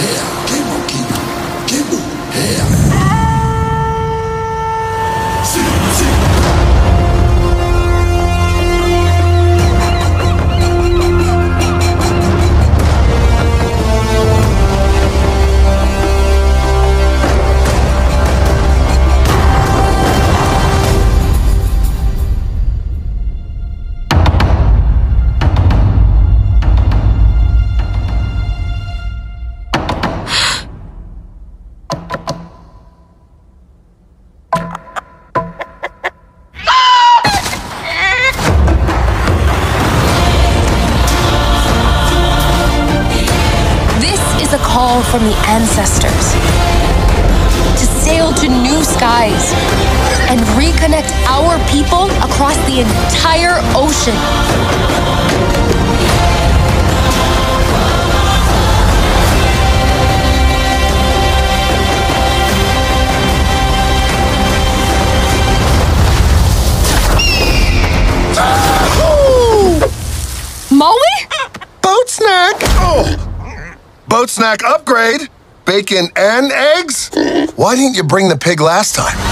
From the ancestors to sail to new skies and reconnect our people across the entire ocean. Maui? Boat snack! Oh! Boat snack upgrade? Bacon and eggs? Why didn't you bring the pig last time?